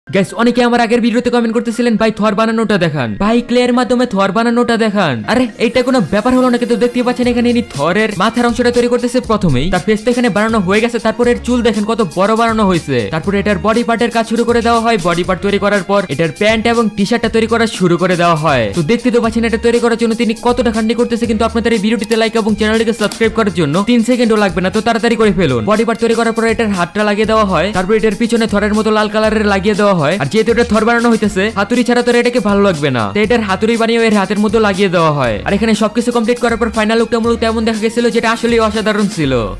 Guys অনেকে আমার আগের ভিডিওতে কমেন্ট করতেছিলেন ভাই থর বানানোটা দেখান, ভাই ক্লের মাধ্যমে থর বানানোটা দেখান। আরে এইটা কোনো ব্যাপার হলো না, কিন্তু দেখতে পাচ্ছেন এখানে ইনি থরের মাথার অংশটা তৈরি করতেছে প্রথমেই, তার ফেসটা এখানে বানানো হয়ে গেছে, তারপর এর চুল দেখেন কত বড় বানানো হয়েছে, তারপর এটার বডি পার্টের কাজ শুরু করে দেওয়া হয়। বডি পার্ট তৈরি করার পর এটার প্যান্ট এবং টি শার্টটা তৈরি করা শুরু করে দেওয়া হয়। তো দেখতে তো পাচ্ছেন এটা তৈরি করার জন্য তিনি কতটা খাটনি করতেছে, কিন্তু আপনাদের এই ভিডিওটিতে লাইক এবং চ্যানেলটিকে সাবস্ক্রাইব করার জন্য 3 সেকেন্ডও লাগবে না, তো তাড়াতাড়ি করে ফেলুন। বডি পার্ট তৈরি করার পর এটার হাতটা লাগিয়ে দেওয়া হয়, তারপর এটার পিছনে থরের মতো লাল কালারের লাগিয়ে দেওয়া হয়। আর যেহেতু এটা থর বানানো হইতেছে, হাতুড়ি ছাড়া তো এটাকে ভালো লাগবে না, তো এটার হাতুড়ি বানিয়ে এর হাতের মধ্যে লাগিয়ে দেওয়া হয়। আর এখানে সবকিছু কমপ্লিট করার পর ফাইনাল লুকটা মূলত এমন দেখা গেছিল, যেটা আসলেই অসাধারণ ছিল।